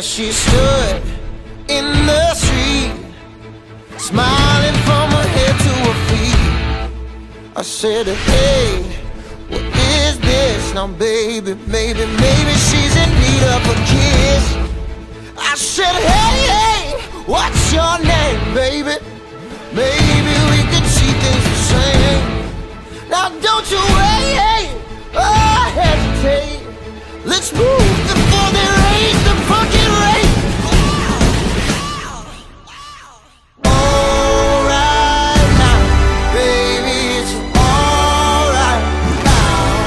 There she stood in the street, smiling from her head to her feet. I said, hey, what is this? Now baby, maybe she's in need of a kiss. I said, hey, what's your name, baby? Maybe we could see things the same. Now don't you wait or hesitate. Let's move before they raise the fucking rate. Alright now, baby, it's alright now.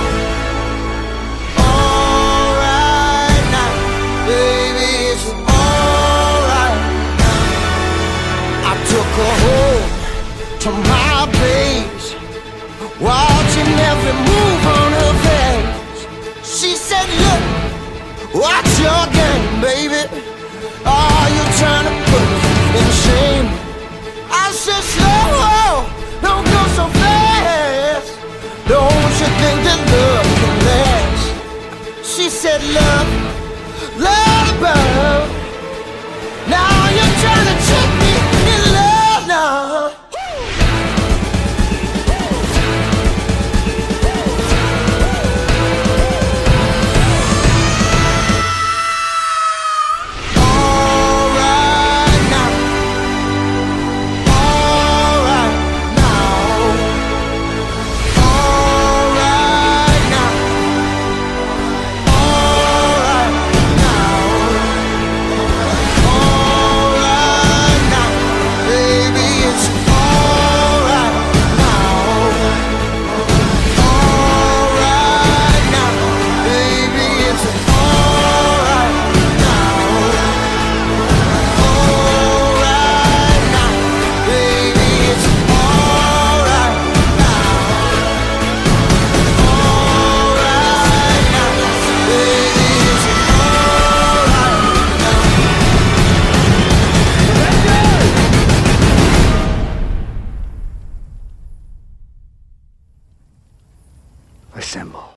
Alright now, baby, it's alright now. I took her home to my place, watching every move on her face. She said, look, what's your game, baby?